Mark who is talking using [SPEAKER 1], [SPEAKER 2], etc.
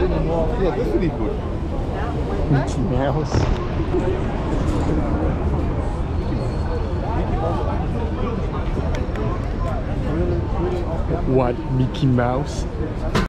[SPEAKER 1] Yeah, this would be good.
[SPEAKER 2] Mickey Mouse. What, Mickey Mouse?